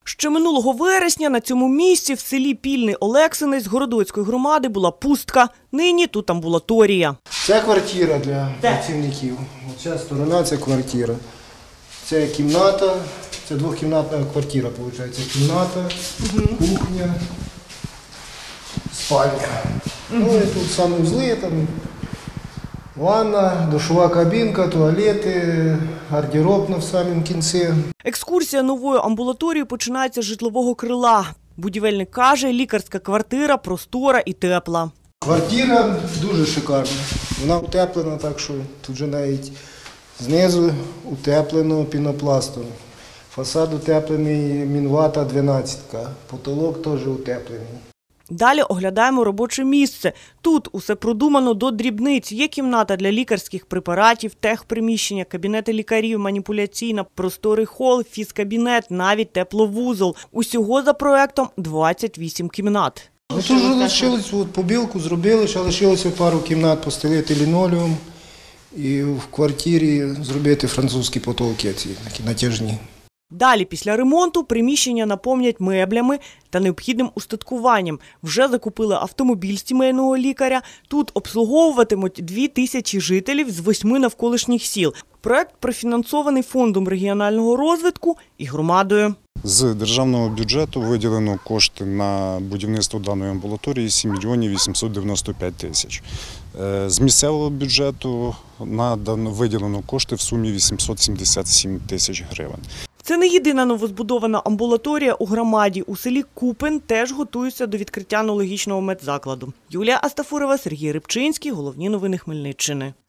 Ще минулого вересня на цьому місці в селі Пільний Олексинець Городоцької громади була пустка. Нині тут амбулаторія. Це квартира для працівників. Ця сторона – це квартира. Це кімната, це двохкімнатна квартира, виходить. Кімната, кухня, спальня. Ну і тут санузли, там ванна, душова кабінка, туалети, гардероб в самому кінці. Екскурсія новою амбулаторією починається з житлового крила. Будівельник каже, лікарська квартира простора і тепла. Квартира дуже шикарна. Вона утеплена, так що тут вже навіть знизу утеплено пінопластом. Фасад утеплений мінвата 12-ка, потолок теж утеплений. Далі оглядаємо робоче місце. Тут усе продумано до дрібниць. Є кімната для лікарських препаратів, техприміщення, кабінети лікарів, маніпуляційна, просторий хол, фізкабінет, навіть тепловузол. Усього за проектом 28 кімнат. Тут вже лишилось, побілку зробили, ще лишилося пару кімнат постелити лінолеум і в квартирі зробити французькі потолки, ці такі натяжні. Далі, після ремонту, приміщення наповнять меблями та необхідним устаткуванням. Вже закупили автомобіль сімейного лікаря. Тут обслуговуватимуть 2000 жителів з 8 навколишніх сіл. Проект профінансований Фондом регіонального розвитку і громадою. З державного бюджету виділено кошти на будівництво даної амбулаторії 7 мільйонів 895 тисяч. З місцевого бюджету виділено кошти в сумі 877 тисяч гривень. Це не єдина новозбудована амбулаторія у громаді. У селі Купин теж готуються до відкриття аналогічного медзакладу. Юлія Астафурова, Сергій Рибчинський. Головні новини Хмельниччини.